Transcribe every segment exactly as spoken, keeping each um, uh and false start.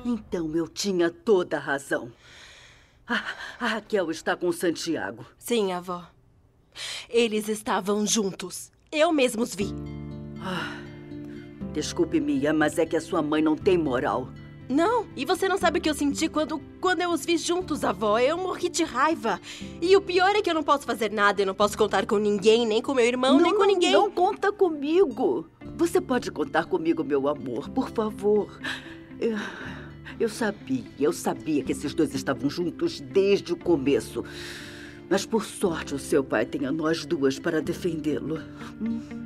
Então eu tinha toda a razão. Ah, a Raquel está com Santiago. Sim, avó. Eles estavam juntos. Eu mesmo os vi. Ah, desculpe, Mia, mas é que a sua mãe não tem moral. Não, e você não sabe o que eu senti quando, quando eu os vi juntos, avó. Eu morri de raiva. E o pior é que eu não posso fazer nada. Eu não posso contar com ninguém, nem com meu irmão, não, nem com não, ninguém. Não conta comigo. Você pode contar comigo, meu amor, por favor. Eu, eu sabia, eu sabia que esses dois estavam juntos desde o começo. Mas, por sorte, o seu pai tem a nós duas para defendê-lo. Hum?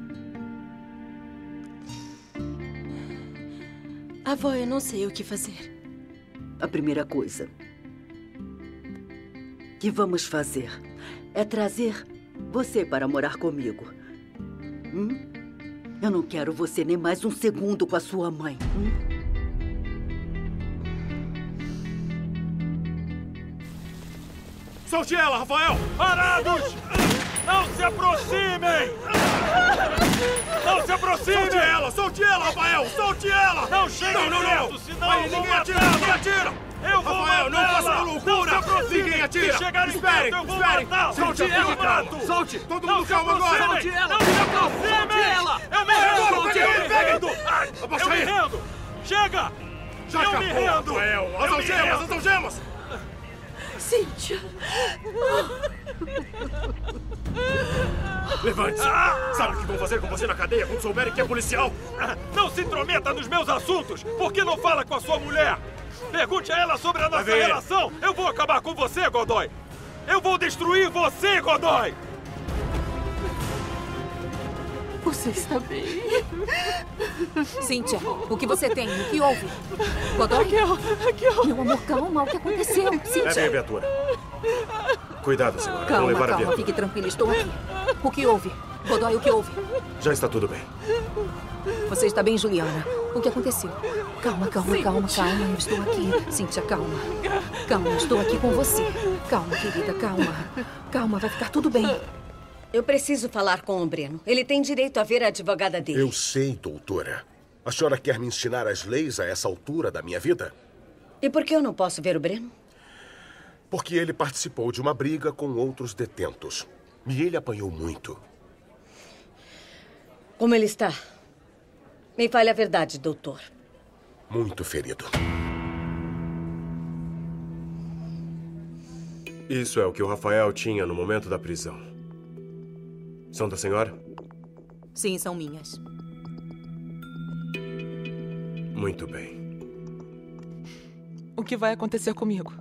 Avó, eu não sei o que fazer. A primeira coisa que vamos fazer é trazer você para morar comigo. Hum? Eu não quero você nem mais um segundo com a sua mãe. Hum? Solte ela, Rafael! Parados! Não se aproximem! Não se aproximem! Solte ela! Solte ela, Rafael! Solte ela! Não chegue não, não, não. perto, senão Aí, eu vou ninguém atira! Ninguém atira! Eu vou Rafael, não faça uma loucura! Não se aproximem! Ninguém atira! Se chegarem esperem, perto, eu vou esperem! matar! Solte Eu ela! mato! Solte! Todo Não mundo se calma agora! aproximem! Solte ela! Não se aproximem! ela! Eu me rendo! Solte ela! Eu me rendo! Ai, abaixa Eu me aí. rendo! Chega! Já eu acabou, me rendo! Rafael! As Eu me algemas! rendo. As algemas! Cíntia! Levante-se! Sabe o que vão fazer com você na cadeia quando souberem que é policial? Não se intrometa nos meus assuntos! Por que não fala com a sua mulher? Pergunte a ela sobre a nossa ver. relação! Eu vou acabar com você, Godoy! Eu vou destruir você, Godoy! Você está bem? Cíntia, o que você tem? O que houve? Godoy? Raquel, Raquel. Meu amor, calma. O que aconteceu? Cíntia. Levem a viatura. Cuidado, senhora. Vou Calma, levar a calma. viatura. Fique tranquila. Estou aqui. O que houve? Godoy, o que houve? Já está tudo bem. Você está bem, Juliana? O que aconteceu? Calma, calma, Cíntia. calma, calma. Eu estou aqui. Cíntia, calma. Calma, eu estou aqui com você. Calma, querida, calma. Calma, vai ficar tudo bem. Eu preciso falar com o Breno. Ele tem direito a ver a advogada dele. Eu sei, doutora. A senhora quer me ensinar as leis a essa altura da minha vida? E por que eu não posso ver o Breno? Porque ele participou de uma briga com outros detentos. E ele apanhou muito. Como ele está? Me fale a verdade, doutor. Muito ferido. Isso é o que o Rafael tinha no momento da prisão. São da senhora? Sim, são minhas. Muito bem. O que vai acontecer comigo?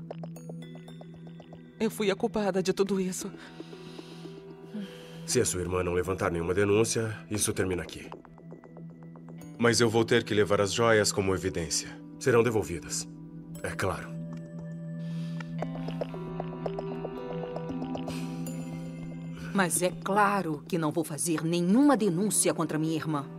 Eu fui a culpada de tudo isso. Se a sua irmã não levantar nenhuma denúncia, isso termina aqui. Mas eu vou ter que levar as joias como evidência. Serão devolvidas. É claro. Mas é claro que não vou fazer nenhuma denúncia contra minha irmã.